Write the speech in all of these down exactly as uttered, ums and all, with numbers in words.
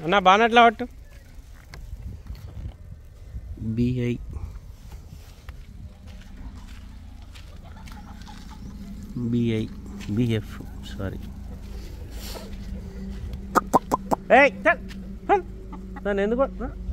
అన్న బానట్లా పట్టు BI BI BF sorry నన్ను ఎందుకు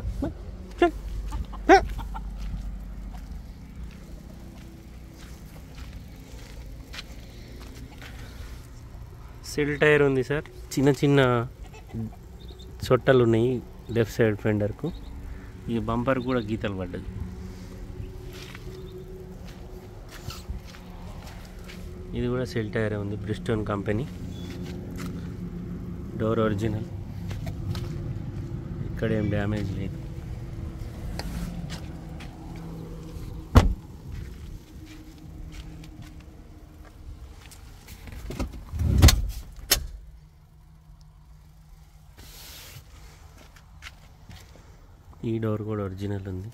సిల్ టైర్ ఉంది సార్, చిన్న చిన్న చొట్టలు ఉన్నాయి లెఫ్ట్ సైడ్ ఫెండర్కు. ఈ బంపర్ కూడా గీతలు పడ్డది. ఇది కూడా సెల్ టైర్ ఉంది, బ్రిస్టోన్ కంపెనీ. డోర్ ఒరిజినల్, ఇక్కడ ఏం డ్యామేజ్ లేదు. ఈ డోర్ కూడా ఒరిజినల్ ఉంది,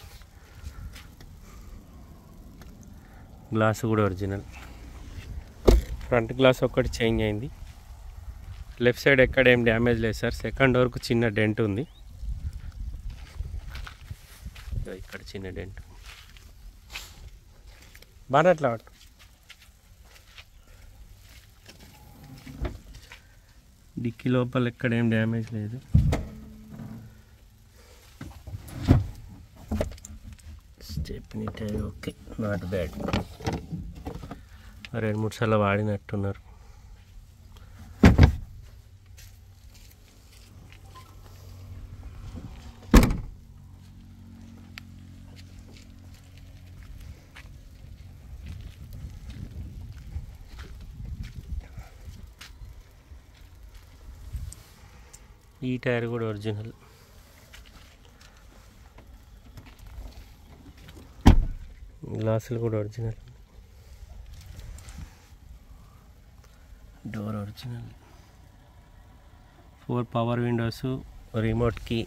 గ్లాస్ కూడా ఒరిజినల్. ఫ్రంట్ గ్లాస్ ఒక్కటి చేంజ్ అయింది. లెఫ్ట్ సైడ్ ఎక్కడ ఏం డ్యామేజ్ లేదు సార్. సెకండ్ డోర్కు చిన్న డెంట్ ఉంది, ఇక్కడ చిన్న డెంట్. బాగా అట్లా డిక్కీ లోపల ఎక్కడ ఏం డ్యామేజ్ లేదు. Stepney tyre okay, not bad. రెండు మూడు సార్లు వాడినట్టున్నారు. ఈ టైర్ కూడా ఒరిజినల్. గ్లాసులు కూడా original. Door original. Four power windows, remote key,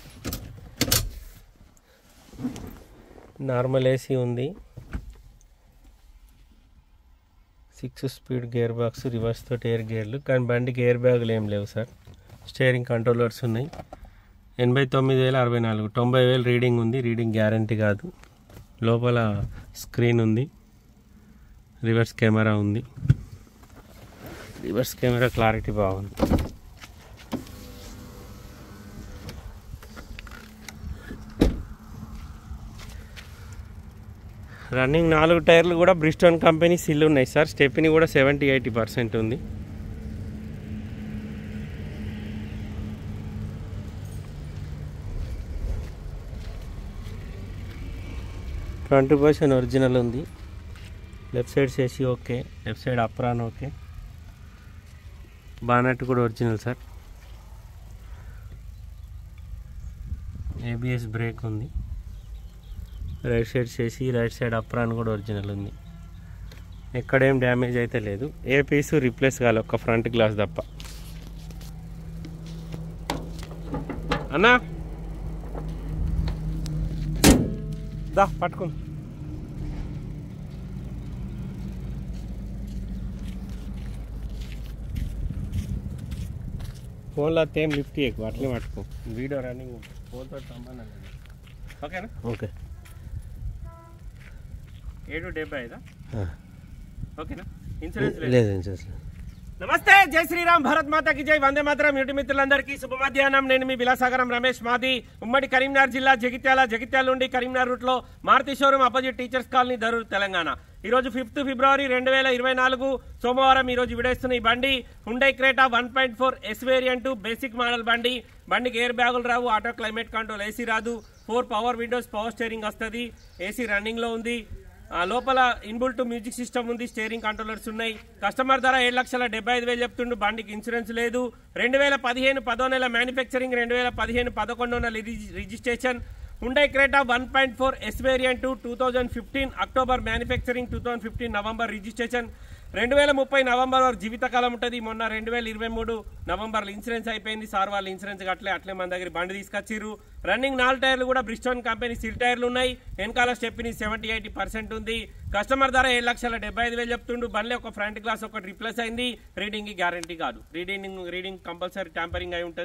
normal AC ఉంది. Six speed gear box, reverse తోటి ఎయిర్ గేర్లు, కానీ బండికి ఎయిర్ బ్యాగులు ఏం లేవు సార్. స్టీరింగ్ కంట్రోలర్స్ ఉన్నాయి. ఎనభై తొమ్మిది వేల అరవై నాలుగు తొంభై వేలు రీడింగ్ ఉంది. రీడింగ్ గ్యారంటీ కాదు. లోపల స్క్రీన్ ఉంది, రివర్స్ కెమెరా ఉంది. రివర్స్ కెమెరా క్లారిటీ బాగుంది. రన్నింగ్ నాలుగు టైర్లు కూడా బ్రిస్టోన్ కంపెనీ సిల్ ఉన్నాయి సార్. స్టెప్నీ కూడా సెవెంటీ ఎయిటీ పర్సెంట్ ఉంది. ఫ్రంట్ పొజిషన్ ఒరిజినల్ ఉంది. లెఫ్ట్ సైడ్ చేసి okay, left side apron okay. Bonnet కూడా ఒరిజినల్ సార్. ఏబిఎస్ బ్రేక్ ఉంది. రైట్ సైడ్ చేసి రైట్ సైడ్ అప్రాన్ కూడా ఒరిజినల్ ఉంది. ఎక్కడేం డ్యామేజ్ అయితే లేదు. ఏ పీసు రిప్లేస్ కావాలి, ఒక్క ఫ్రంట్ గ్లాస్ తప్ప. అన్నా దా పట్టుకుని ఫోన్లో అత్తే ఏం లిఫ్ట్ చేయకు, అట్లే పట్టుకో. వీడియో రన్నింగ్ ఫోన్తో సంబంధం లేదు. ఓకేనా? ఓకే. ఏడు డెబ్బై ఐదా? ఓకేనా? ఇన్సూరెన్స్ లేదు. ఇన్సూరెన్స్ నమస్తే, జై శ్రీరామ్, భారత్ మాతాకి జై, వందే మాతరం. యూటి మిత్రులందరికీ శుభ మధ్యాహ్నం. నేను మీ విలాసాగరం రమేష్. మాది ఉమ్మడి కరీంనగర్ జిల్లా, జగిత్యాల. జగిత్యాల నుండి కరీంనగర్ రూట్లో Maruti showroom opposite teachers colony, Dharur, Telangana. ఈరోజు ఫిఫ్త్ ఫిబ్రవరి రెండు వేల ఇరవై నాలుగు సోమవారం. ఈరోజు విడేస్తున్న ఈ బండి Hyundai Creta one point four S variant, basic model బండి. బండికి ఎయిర్ బ్యాగులు రావు, ఆటో క్లైమేట్ కంట్రోల్, ఏసీ రాదు, four power windows, power steering వస్తుంది, ఏసీ రన్నింగ్లో ఉంది. లోపల ఇన్బుల్ట్ మ్యూజిక్ సిస్టమ్ ఉంది, స్టీరింగ్ కంట్రోలర్స్ ఉన్నాయి. కస్టమర్ ధర ఏడు లక్షల డెబ్బై ఐదు వేలు చెప్తుండు. బండికి ఇన్సూరెన్స్ లేదు. రెండు వేల పదిహేను పదో నెల మ్యానుఫ్యాక్చరింగ్, రెండు వేల పదిహేను పదకొండో నెల registration. Hyundai Creta one point four S variant, two thousand fifteen October manufacturing, two thousand fifteen November registration. రెండు వేల ముప్పై నవంబర్ వరకు జీవితకాలం ఉంటుంది. మొన్న రెండు వేల ఇరవై మూడు నవంబర్లో ఇన్సూరెన్స్ అయిపోయింది. సార్ వాళ్ళు ఇన్సూరెన్స్ అట్లే అట్లే మన దగ్గర బండి తీసుకొచ్చిర్రు. రన్నింగ్ నాలుగు టైర్లు కూడా బ్రిస్టోన్ కంపెనీ సిల్ టైర్లు ఉన్నాయి. వెనకాల స్టెప్నీ సెవెంటీ ఎయిటీ పర్సెంట్ ఉంది. కస్టమర్ ధర ఏడు లక్షల డెబ్బై ఐదు వేలు చెప్తుండు. బండి ఒక ఫ్రంట్ గ్లాస్ ఒకటి రిప్లేస్ అయింది. రీడింగ్ గ్యారంటీ కాదు. రీడింగ్ రీడింగ్ కంపల్సరీ ట్యాంపరింగ్ అయి ఉంటుంది.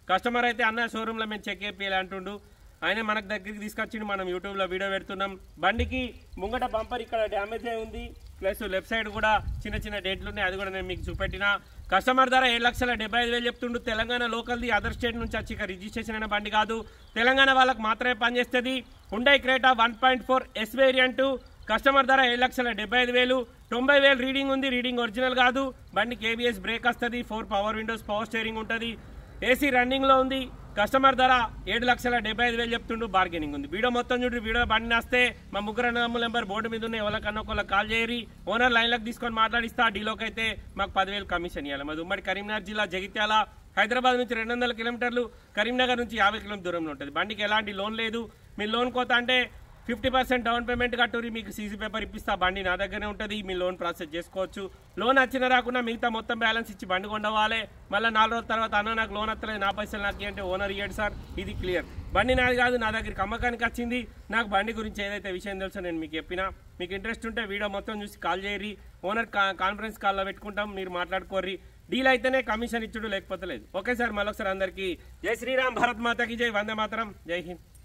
కస్టమర్ అయితే అన్న షోరూంలో మేము చెక్ చేయాలి అంటుండు. ఆయన మనకు దగ్గరికి తీసుకొచ్చిండు, మనం యూట్యూబ్లో వీడియో పెడుతున్నాం. బండికి ముంగట బంపర్ ఇక్కడ డ్యామేజ్ అయి ఉంది, ప్లస్ లెఫ్ట్ సైడ్ కూడా చిన్న చిన్న డేట్లు ఉన్నాయి, అది కూడా నేను మీకు చూపెట్టిన. కస్టమర్ ధర ఏడు లక్షల డెబ్బై ఐదు వేలు చెప్తుండు. తెలంగాణ లోకల్ది, అదర్ స్టేట్ నుంచి వచ్చి ఇక రిజిస్ట్రేషన్ అయిన బండి కాదు, తెలంగాణ వాళ్ళకి మాత్రమే పనిచేస్తుంది. Hyundai Creta one point four S variant, customer ధర ఏడు లక్షల డెబ్బై ఐదు వేలు. తొంభై వేలు రీడింగ్ ఉంది, రీడింగ్ ఒరిజినల్ కాదు. బండికి ఏబిఎస్ బ్రేక్ వస్తుంది, four power windows, power steering ఉంటుంది, ఏసీ రన్నింగ్లో ఉంది. కస్టమర్ ధర ఏడు లక్షల డెబ్బై ఐదు వేలు చెప్తుండు, బార్గెనింగ్ ఉంది. వీడియో మొత్తం చూడండి. వీడియో బండి వస్తే మా ముగ్గురు అన్నదమ్ముల నెంబర్ బోర్డు మీద ఉన్నాయి, ఎవరికన్నా ఒకళ్ళకి కాల్ చేయరి. ఓనర్ లైన్లకు తీసుకొని మాట్లాడిస్తా. డీలోకి అయితే మాకు పదివేలు కమిషన్ ఇవ్వాలి. మాది ఉమ్మడి కరీంనగర్ జిల్లా, జగిత్యాల. హైదరాబాద్ నుంచి రెండు వందల కిలోమీటర్లు, కరీంనగర్ నుంచి యాభై కిలోమీటర్ దూరంలో ఉంటుంది. బండికి ఎలాంటి లోన్ లేదు. మీ లోన్ కోత అంటే ఫిఫ్టీ పర్సెంట్ డౌన్ పేమెంట్ కట్టురి, మీకు సీసీ పేపర్ ఇప్పిస్తా. బండి నా దగ్గరనే ఉంటుంది, మీ లోన్ ప్రాసెస్ చేసుకోవచ్చు. లోన్ వచ్చిన రాకుండా మిగతా మొత్తం బ్యాలెన్స్ ఇచ్చి బండి కొండవాలి. మళ్ళీ నాలుగు రోజుల తర్వాత అన్న నాకు లోన్ వస్తలేదు, నా పైసలు నాకు అంటే ఓనర్ ఇయ్యాడు సార్, ఇది క్లియర్. బండి నాది కాదు, నా దగ్గరికి అమ్మకానికి వచ్చింది. నాకు బండి గురించి ఏదైతే విషయం తెలుసో నేను మీకు చెప్పినా. మీకు ఇంట్రెస్ట్ ఉంటే వీడియో మొత్తం చూసి కాల్ చేయరి. ఓనర్ కాన్ఫరెన్స్ కాల్లో పెట్టుకుంటాం, మీరు మాట్లాడుకోర్రి. డీల్ అయితేనే కమిషన్ ఇచ్చుడు, లేకపోతే లేదు. ఓకే సార్, మళ్ళొకసారి అందరికీ జై శ్రీరామ్, భారత్ మాతాకి జై, వందే మాతరం, జై హింద్.